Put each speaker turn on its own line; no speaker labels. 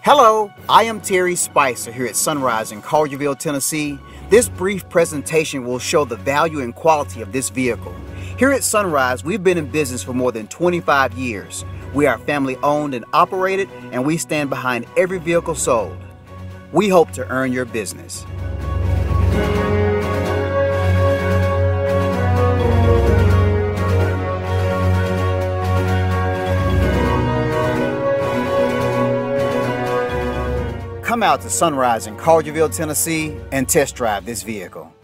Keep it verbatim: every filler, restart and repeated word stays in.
Hello, I am Terry Spicer here at Sunrise in Collierville, Tennessee. This brief presentation will show the value and quality of this vehicle. Here at Sunrise, we've been in business for more than twenty-five years. We are family owned and operated, and we stand behind every vehicle sold. We hope to earn your business. Come out to Sunrise in Collierville, Tennessee and test drive this vehicle.